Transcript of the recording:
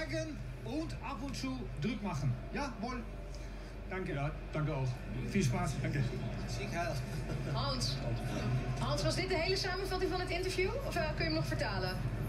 zeigen und ab und zu Druck machen. Jawohl. Danke. Ja, danke auch. Viel Spaß. Danke. Hans, was dit de hele samenvatting van het interview? Of kun je hem nog vertalen?